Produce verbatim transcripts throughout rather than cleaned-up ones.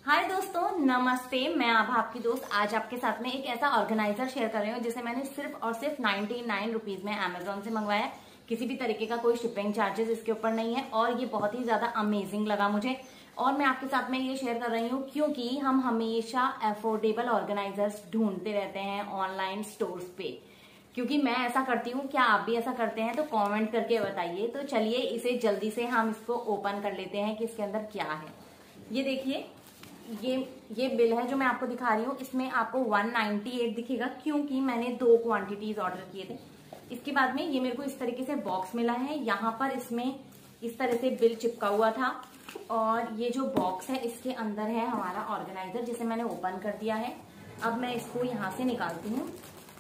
हाय दोस्तों, नमस्ते। मैं आभा आपकी दोस्त आज आपके साथ में एक ऐसा ऑर्गेनाइजर शेयर कर रही हूँ जिसे मैंने सिर्फ और सिर्फ नाइन्टी नाइन रुपीज में अमेजोन से मंगवाया। किसी भी तरीके का कोई शिपिंग चार्जेस इसके ऊपर नहीं है और ये बहुत ही ज्यादा अमेजिंग लगा मुझे। और मैं आपके साथ में ये शेयर कर रही हूँ क्योंकि हम हमेशा अफोर्डेबल ऑर्गेनाइजर्स ढूंढते रहते हैं ऑनलाइन स्टोर्स पे, क्योंकि मैं ऐसा करती हूँ। क्या आप भी ऐसा करते हैं? तो कमेंट करके बताइए। तो चलिए इसे जल्दी से हम इसको ओपन कर लेते हैं कि इसके अंदर क्या है। ये देखिए, ये ये बिल है जो मैं आपको दिखा रही हूँ। इसमें आपको वन नाइन्टी एट दिखेगा क्योंकि मैंने दो क्वांटिटीज ऑर्डर किए थे। इसके बाद में ये मेरे को इस तरीके से बॉक्स मिला है। यहाँ पर इसमें इस तरह से बिल चिपका हुआ था और ये जो बॉक्स है इसके अंदर है हमारा ऑर्गेनाइजर जिसे मैंने ओपन कर दिया है। अब मैं इसको यहाँ से निकालती हूँ।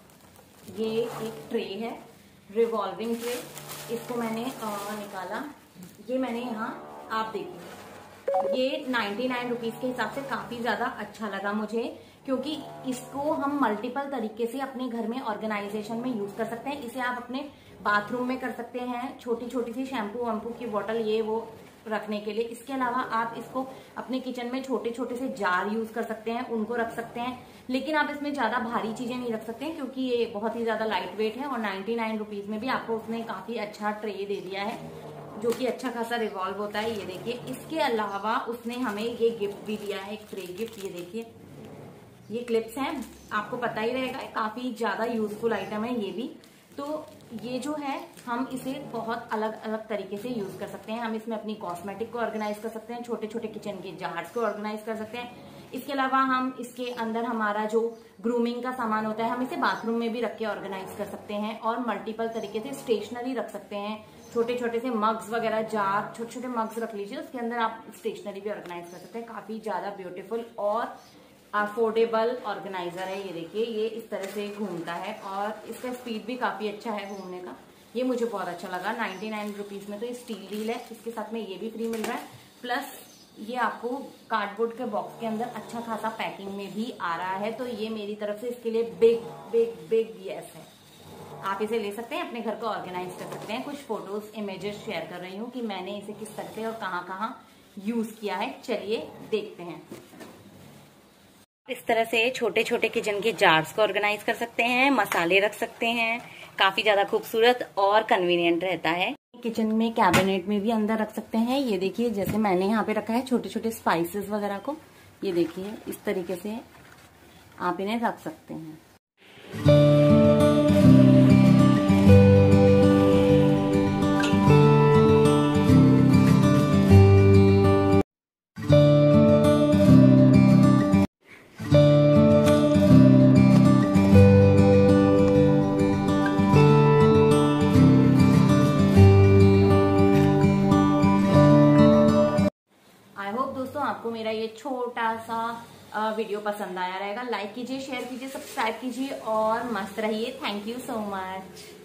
ये एक ट्रे है, रिवॉल्विंग ट्रे। इसको मैंने आ, निकाला। ये मैंने यहाँ, आप देखिए, ये नाइन्टी नाइन रुपीज के हिसाब से काफी ज्यादा अच्छा लगा मुझे, क्योंकि इसको हम मल्टीपल तरीके से अपने घर में ऑर्गेनाइजेशन में यूज कर सकते हैं। इसे आप अपने बाथरूम में कर सकते हैं, छोटी छोटी सी शैम्पू वैम्पू की बोतल ये वो रखने के लिए। इसके अलावा आप इसको अपने किचन में छोटे छोटे से जार यूज कर सकते हैं, उनको रख सकते हैं। लेकिन आप इसमें ज्यादा भारी चीजें नहीं रख सकते क्योंकि ये बहुत ही ज्यादा लाइट वेट है। और नाइन्टी नाइन रुपीज में भी आपको उसने काफी अच्छा ट्रे दे दिया है जो कि अच्छा खासा रिवॉल्व होता है। ये देखिए, इसके अलावा उसने हमें ये गिफ्ट भी दिया है, एक ट्रे गिफ्ट। ये देखिए, ये क्लिप्स हैं, आपको पता ही रहेगा, काफी ज्यादा यूजफुल आइटम है ये भी। तो ये जो है हम इसे बहुत अलग अलग तरीके से यूज कर सकते हैं। हम इसमें अपनी कॉस्मेटिक को ऑर्गेनाइज कर सकते हैं, छोटे छोटे किचन के जार्स को ऑर्गेनाइज कर सकते हैं। इसके अलावा हम इसके अंदर हमारा जो ग्रूमिंग का सामान होता है हम इसे बाथरूम में भी रख के ऑर्गेनाइज कर सकते हैं। और मल्टीपल तरीके से स्टेशनरी रख सकते हैं, छोटे छोटे से मग्स वगैरह, जार, छोटे छोटे मग्स रख लीजिए, उसके अंदर आप स्टेशनरी भी ऑर्गेनाइज कर सकते हैं। काफी ज्यादा ब्यूटीफुल और अफोर्डेबल ऑर्गेनाइजर है। ये देखिए, ये इस तरह से घूमता है और इसका स्पीड भी काफी अच्छा है घूमने का। ये मुझे बहुत अच्छा लगा। नाइन्टी नाइन रुपीज में तो ये स्टील डील है, इसके साथ में ये भी फ्री मिल रहा है। प्लस ये आपको कार्डबोर्ड के बॉक्स के अंदर अच्छा खासा पैकिंग में भी आ रहा है। तो ये मेरी तरफ से इसके लिए बिग बिग बिग यस है। आप इसे ले सकते हैं, अपने घर को ऑर्गेनाइज कर सकते हैं। कुछ फोटोज, इमेजेस शेयर कर रही हूँ कि मैंने इसे किस तरह से और कहाँ कहाँ यूज किया है। चलिए देखते हैं। इस तरह से छोटे छोटे किचन के जार्स को ऑर्गेनाइज कर सकते हैं, मसाले रख सकते हैं। काफी ज्यादा खूबसूरत और कन्वीनियंट रहता है। किचन में कैबिनेट में भी अंदर रख सकते हैं। ये देखिए, जैसे मैंने यहाँ पे रखा है छोटे छोटे स्पाइसेस वगैरह को। ये देखिए, इस तरीके से आप इन्हें रख सकते हैं। आई होप दोस्तों आपको मेरा ये छोटा सा वीडियो पसंद आया रहेगा। लाइक कीजिए, शेयर कीजिए, सब्सक्राइब कीजिए और मस्त रहिए। Thank you so much.